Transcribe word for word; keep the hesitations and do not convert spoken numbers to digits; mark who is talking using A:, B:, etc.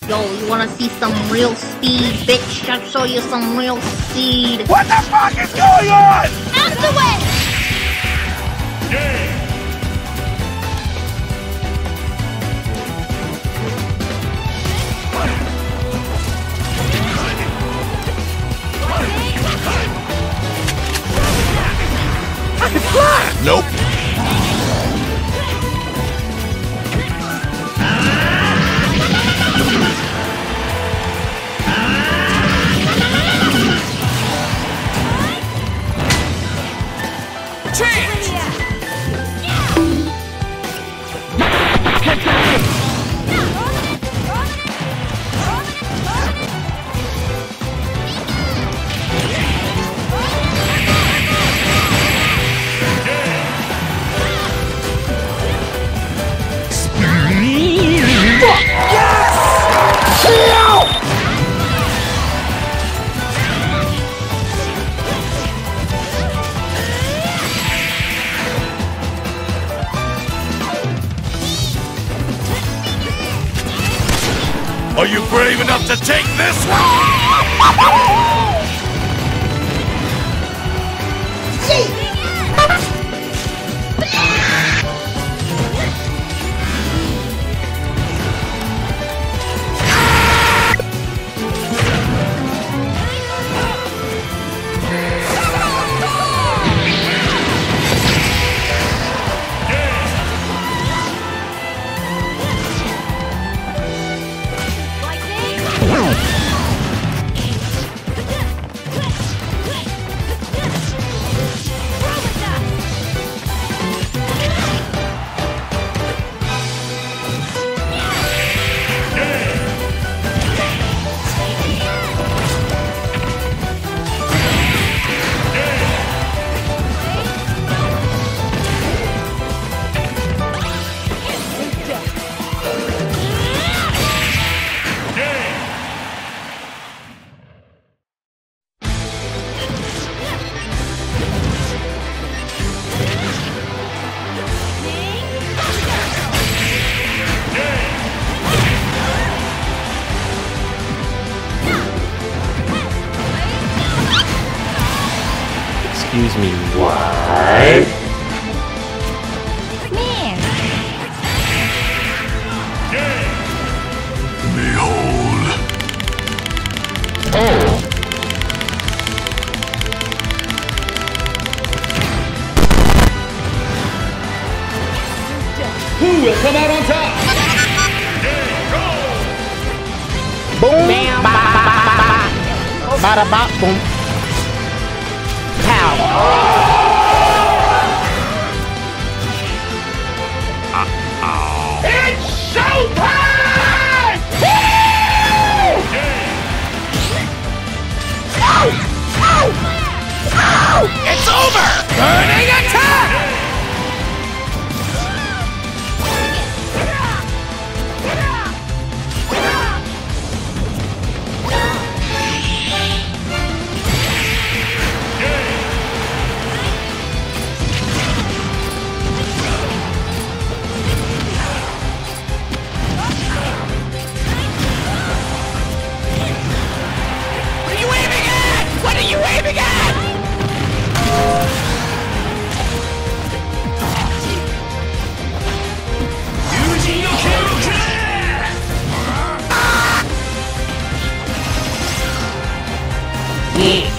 A: Yo, you wanna see some real speed, bitch? I'll show you some real speed.
B: What the fuck is going on?
A: Out the way!
B: Yeah. I can fly! Nope. Are you brave enough to take this one?
C: Excuse me, what?
A: Man!
B: Behold.
C: Oh!
D: Who will come out on top?
C: Boom! Bam! Ba ba ba ba ba! Bada bop boom! Pow!
B: Uh-oh.
D: It's showtime!
B: Ow! Ow! Ow! It's over! Burning attack!
C: Yeah.